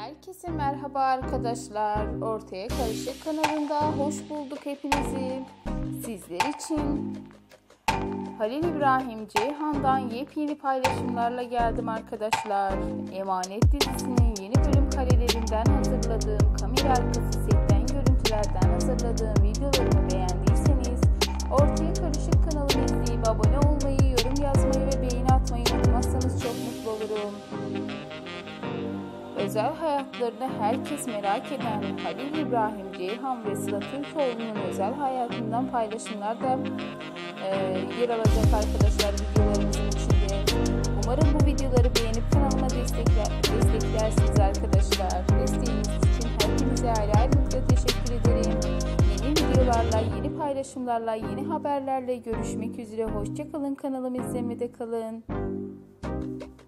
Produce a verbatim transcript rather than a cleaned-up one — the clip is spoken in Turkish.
Herkese merhaba arkadaşlar. Ortaya Karışık kanalında hoş bulduk hepinizi. Sizler için Halil İbrahim Ceyhan'dan yepyeni paylaşımlarla geldim arkadaşlar. Emanet dizisinin yeni bölüm karelerinden hazırladığım, kamera arkası setten görüntülerden hazırladığım videolarımı beğendiyseniz Ortaya Karışık kanalımı izleyip abone olmayı, yorum yazmayı ve beğeni atmayı unutmazsanız çok mutlu olurum. Özel hayatlarını herkes merak eden Halil İbrahim Ceyhan ve Sıla Türkoğlu'nun özel hayatından paylaşımlar da e, yer alacak arkadaşlar videolarımızın içinde. Umarım bu videoları beğenip kanalıma destekler, desteklersiniz arkadaşlar. Desteğiniz için hepinize ayrı ayrı teşekkür ederim. Yeni videolarla, yeni paylaşımlarla, yeni haberlerle görüşmek üzere. Hoşça kalın, kanalımı izlemede kalın.